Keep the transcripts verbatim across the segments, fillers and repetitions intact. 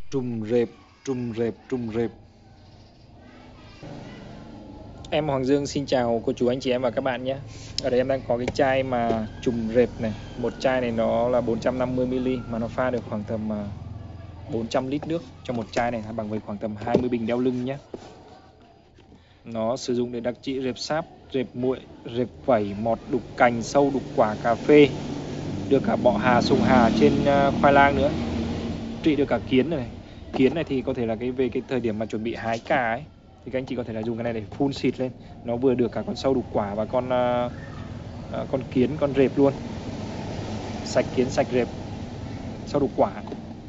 Trùng rệp, trùng rệp, trùng rệp. Em Hoàng Dương xin chào cô chú anh chị em và các bạn nhé. Ở đây em đang có cái chai mà trùng rệp này. Một chai này nó là bốn trăm năm mươi mi li mà nó pha được khoảng tầm bốn trăm lít nước cho một chai này, bằng với khoảng tầm hai mươi bình đeo lưng nhé. Nó sử dụng để đặc trị rệp sáp, rệp muội, rệp vẩy, mọt đục cành, sâu đục quả cà phê, được cả bọ hà, sùng hà trên khoai lang nữa, trị được cả kiến này. Kiến này thì có thể là cái về cái thời điểm mà chuẩn bị hái cà ấy thì các anh chị có thể là dùng cái này để phun xịt lên, nó vừa được cả con sâu đục quả và con uh, uh, con kiến, con rệp luôn, sạch kiến sạch rệp, sâu đục quả.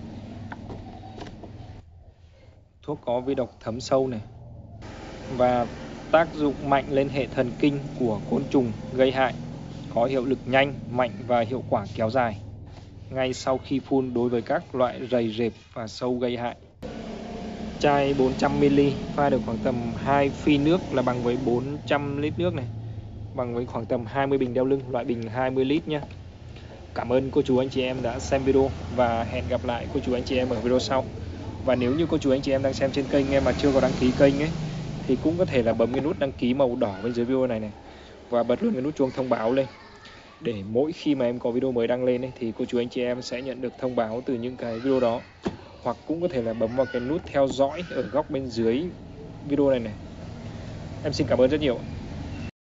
Thuốc có vi độc thấm sâu này và tác dụng mạnh lên hệ thần kinh của côn trùng gây hại, có hiệu lực nhanh, mạnh và hiệu quả kéo dài ngay sau khi phun đối với các loại rầy rệp và sâu gây hại. Chai bốn trăm mi li pha được khoảng tầm hai phi nước là bằng với bốn trăm lít nước này, bằng với khoảng tầm hai mươi bình đeo lưng, loại bình hai mươi lít nhé. Cảm ơn cô chú anh chị em đã xem video và hẹn gặp lại cô chú anh chị em ở video sau. Và nếu như cô chú anh chị em đang xem trên kênh em mà chưa có đăng ký kênh ấy thì cũng có thể là bấm cái nút đăng ký màu đỏ bên dưới video này này và bật luôn cái nút chuông thông báo lên, để mỗi khi mà em có video mới đăng lên ấy, thì cô chú anh chị em sẽ nhận được thông báo từ những cái video đó. Hoặc cũng có thể là bấm vào cái nút theo dõi ở góc bên dưới video này này. Em xin cảm ơn rất nhiều.